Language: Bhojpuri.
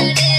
Hãy subscribe cho kênh Ghiền Mì Gõ để không bỏ lỡ